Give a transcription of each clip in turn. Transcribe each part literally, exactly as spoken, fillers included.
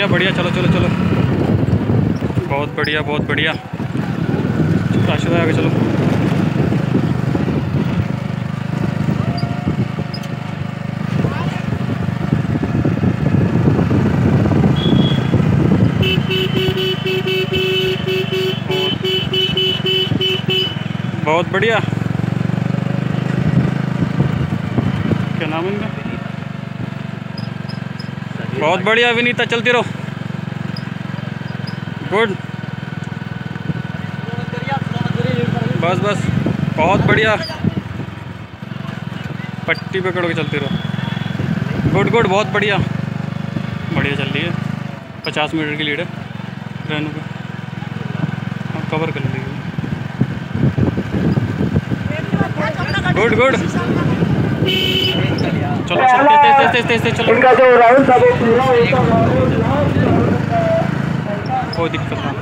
बढ़िया बढ़िया, चलो चलो चलो, बहुत बढ़िया बहुत बढ़िया। राशिद आगे चलो। बहुत बढ़िया। क्या नाम है इनका? बहुत बढ़िया विनीता, चलती रहो। गुड, बस बस, बहुत बढ़िया। पट्टी पकड़ के चलती रहो। गुड गुड, बहुत बढ़िया बढ़िया चल रही है। पचास मीटर की लीड है रेनू पे, हाँ कवर कर लेंगे। गुड गुड, चलो तेज तेज तेज तेज चलो। इनका जो राउंड था वो पूरा होता कोई दिक्कत ना,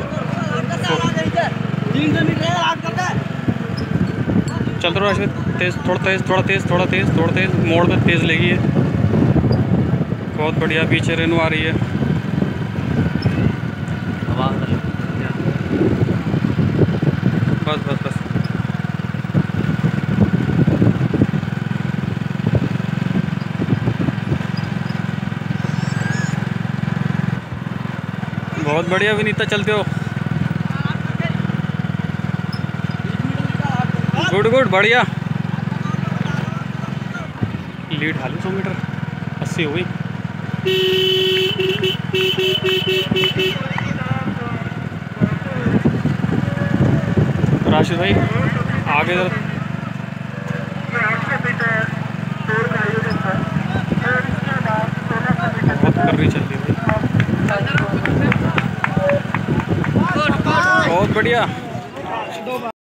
चल रहा है तेज, थोड़ा तेज थोड़ा तेज थोड़ा तेज थोड़ा तेज, मोड़ पे तेज लेगी है। बहुत बढ़िया, पीछे रेनू आ रही है। बस बस बस, बहुत बढ़िया विनीता, चलते हो। गुड गुड, बढ़िया। लीड हाली सौ मीटर, अस्सी हो गई। राशिद भाई आगे जरा, बहुत कर रही चल रही है, बहुत बढ़िया।